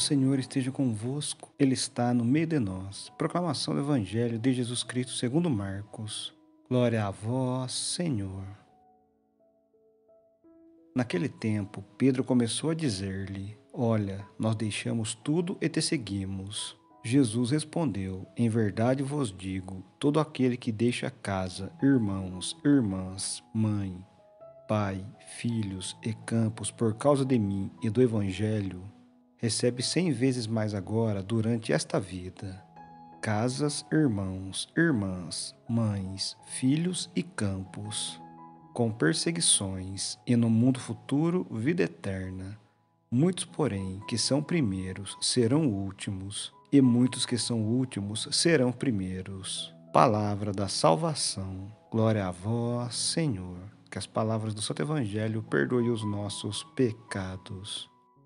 O Senhor esteja convosco, Ele está no meio de nós. Proclamação do Evangelho de Jesus Cristo segundo Marcos. Glória a vós, Senhor. Naquele tempo, Pedro começou a dizer-lhe: Olha, nós deixamos tudo e te seguimos. Jesus respondeu: Em verdade vos digo, todo aquele que deixa casa, irmãos, irmãs, mãe, pai, filhos e campos por causa de mim e do Evangelho, recebe 100 vezes mais agora durante esta vida. Casas, irmãos, irmãs, mães, filhos e campos, com perseguições, e no mundo futuro vida eterna. Muitos, porém, que são primeiros serão últimos, e muitos que são últimos serão primeiros. Palavra da salvação. Glória a vós, Senhor. Que as palavras do Santo Evangelho perdoem os nossos pecados.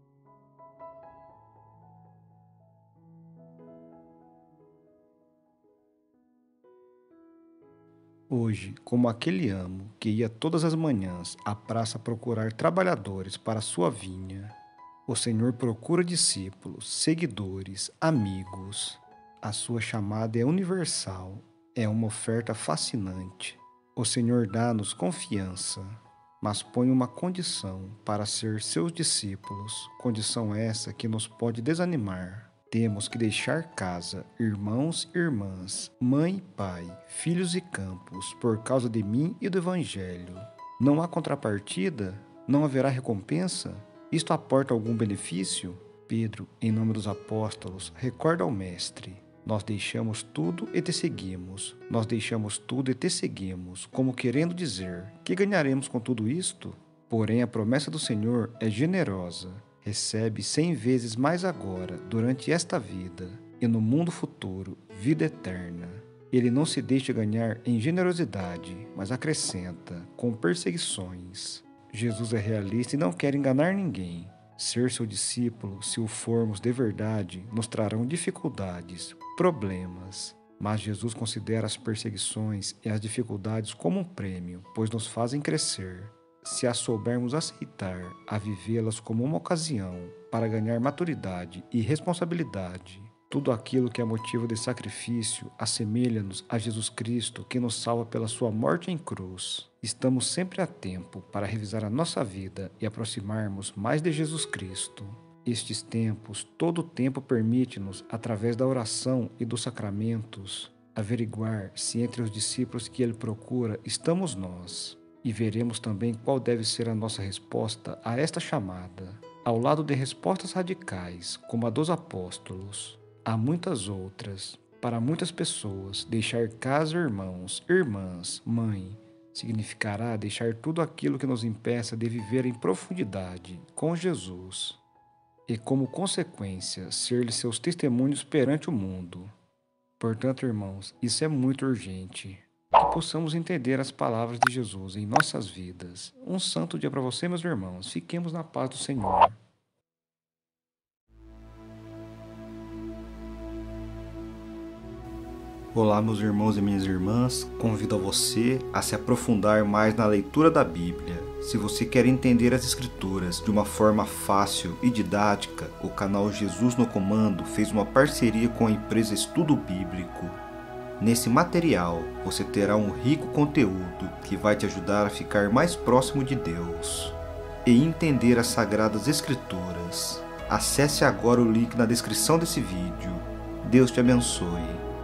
Hoje, como aquele amo que ia todas as manhãs à praça procurar trabalhadores para sua vinha, o Senhor procura discípulos, seguidores, amigos. A sua chamada é universal, é uma oferta fascinante. O Senhor dá-nos confiança, mas põe uma condição para ser seus discípulos, condição essa que nos pode desanimar. Temos que deixar casa, irmãos e irmãs, mãe e pai, filhos e campos, por causa de mim e do Evangelho. Não há contrapartida? Não haverá recompensa? Isto aporta algum benefício? Pedro, em nome dos apóstolos, recorda ao Mestre: Nós deixamos tudo e te seguimos. Nós deixamos tudo e te seguimos, como querendo dizer: que ganharemos com tudo isto? Porém, a promessa do Senhor é generosa. Recebe 100 vezes mais agora, durante esta vida, e no mundo futuro, vida eterna. Ele não se deixa ganhar em generosidade, mas acrescenta, com perseguições. Jesus é realista e não quer enganar ninguém. Ser seu discípulo, se o formos de verdade, nos trarão dificuldades, problemas. Mas Jesus considera as perseguições e as dificuldades como um prêmio, pois nos fazem crescer. Se as soubermos aceitar, a vivê-las como uma ocasião para ganhar maturidade e responsabilidade, tudo aquilo que é motivo de sacrifício assemelha-nos a Jesus Cristo, que nos salva pela sua morte em cruz. Estamos sempre a tempo para revisar a nossa vida e aproximarmos mais de Jesus Cristo. Estes tempos, todo o tempo permite-nos, através da oração e dos sacramentos, averiguar se entre os discípulos que ele procura estamos nós. E veremos também qual deve ser a nossa resposta a esta chamada. Ao lado de respostas radicais, como a dos apóstolos, há muitas outras. Para muitas pessoas, deixar casa, irmãos, irmãs, mãe, significará deixar tudo aquilo que nos impeça de viver em profundidade com Jesus. E como consequência, ser-lhe seus testemunhos perante o mundo. Portanto, irmãos, isso é muito urgente. Que possamos entender as palavras de Jesus em nossas vidas. Um santo dia para você, meus irmãos. Fiquemos na paz do Senhor. Olá, meus irmãos e minhas irmãs. Convido a você a se aprofundar mais na leitura da Bíblia. Se você quer entender as Escrituras de uma forma fácil e didática, o canal Jesus no Comando fez uma parceria com a empresa Estudo Bíblico. Nesse material, você terá um rico conteúdo que vai te ajudar a ficar mais próximo de Deus e entender as Sagradas Escrituras. Acesse agora o link na descrição desse vídeo. Deus te abençoe.